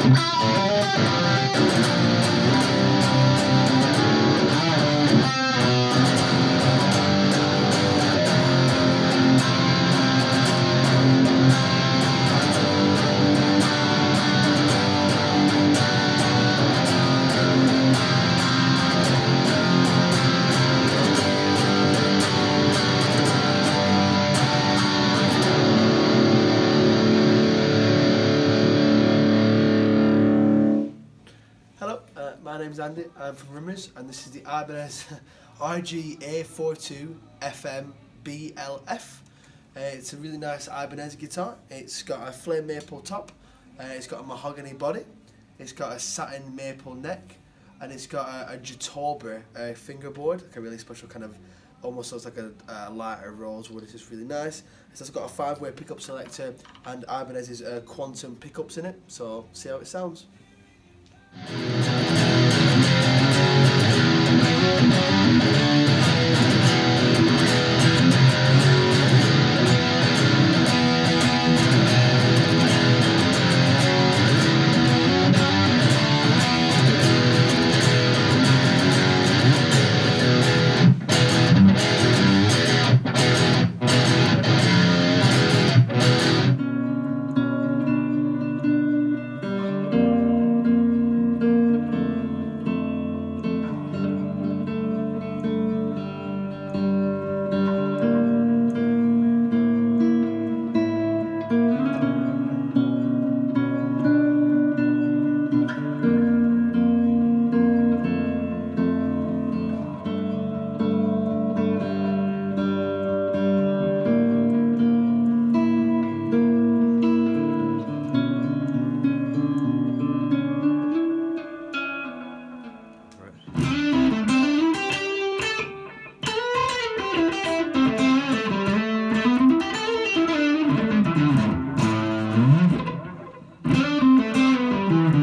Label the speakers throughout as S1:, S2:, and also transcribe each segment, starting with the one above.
S1: My name's Andy, I'm from Rimmers, and this is the Ibanez RGA42 FM BLF. It's a really nice Ibanez guitar. It's got a flame maple top, it's got a mahogany body, it's got a satin maple neck, and it's got a jatoba fingerboard, like a really special kind of, almost looks like a lighter rosewood. It's just really nice. It's also got a 5-way pickup selector and Ibanez's quantum pickups in it, so see how it sounds.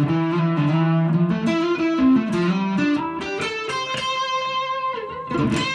S2: Okay.